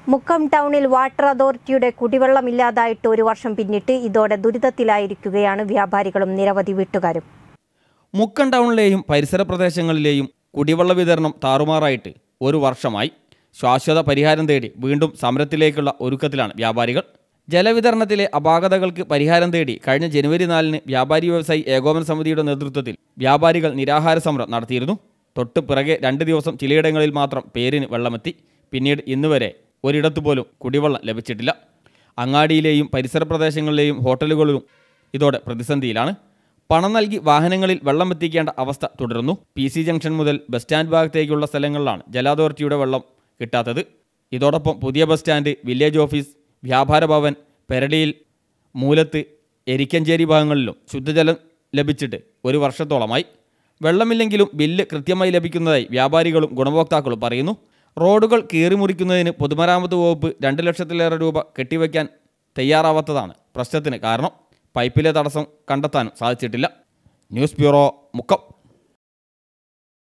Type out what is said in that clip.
മുക്കം ടൗണിൽ വാട്ടർ അതോറിറ്റിയുടെ കുടിവെള്ളമില്ലാതായിട്ട് ഒരു വർഷം പിന്നിട്ട് ഇതോടെ ദുരിതത്തിലായിരിക്കുകയാണ് വ്യാപാരികളും നിരവധി വീട്ടുകാരും. മുക്കം ടൗണിലെയും പരിസര പ്രദേശങ്ങളിലെയും കുടിവെള്ള വിതരണം താറുമാറായിട്ട് ഒരു വർഷമായി. ശാശ്വത പരിഹാരം തേടി വീണ്ടും സമരത്തിലേക്കുള്ള ഒരുക്കത്തിലാണ് വ്യാപാരികൾ. ജലവിതരണത്തിലെ അപാകതകൾക്ക് പരിഹാരം തേടി കഴിഞ്ഞ ജനുവരി 4-ന് വ്യാപാരി വ്യവസായി ഏകോപന സമിതിയുടെ നേതൃത്വത്തിൽ വ്യാപാരികൾ നിരാഹാര സമരം നടത്തിയിരുന്നു. തൊട്ട് പിറകെ 2 ദിവസം ചിലയിടങ്ങളിൽ മാത്രം പേരിന് വെള്ളമെത്തി. പിന്നീട് ഇന്നുവരെ ഒരിടത്തുപോലും കുടിവെള്ളം ലഭിച്ചിട്ടില്ല. അങ്ങാടിയിലെയും പരിസര പ്രദേശങ്ങളിലെയും ഹോട്ടലുകളിലും ഇതോടെ പ്രതിസന്ധിയിലാണ്. പണം നൽകി വാഹനങ്ങളിൽ വെള്ളം എത്തിക്കേണ്ട അവസ്ഥ തുടരുന്നു. PC ജംഗ്ഷൻ മുതൽ ബസ് സ്റ്റാൻഡ് ഭാഗത്തേക്കുള്ള സ്ഥലങ്ങളിലാണ് ജല അതോറിറ്റിയുടെ വെള്ളം കിട്ടാത്തത്. ഇതോടൊപ്പം പുതിയ ബസ് സ്റ്റാൻഡ്, വില്ലേജ് ഓഫീസ്, വ്യാപാര ഭവൻ, പെരടിയിൽ, മൂലത്ത്, എരിക്കഞ്ചേരി ഭാഗങ്ങളിലും ശുദ്ധജലം ലഭിച്ചിട്ട് ഒരു വർഷത്തോളമായി. വെള്ളമില്ലെങ്കിലും ബില്ല് കൃത്യമായി ലഭിക്കുന്നതായി വ്യാപാരികളും ഗുണഭോക്താക്കളും പറയുന്നു. റോഡുകൾ കീറിമുറിക്കുന്നതിന് പൊതുമരാമത്ത് വകുപ്പ് 2 ലക്ഷത്തിലേറെ രൂപ കെട്ടിവയ്ക്കാൻ തയ്യാറാവാത്തതാണ് പ്രശ്നത്തിന് കാരണം. പൈപ്പിലെ തടസ്സം കണ്ടെത്താനും സാധിച്ചിട്ടില്ല. News bureau, Mukkam.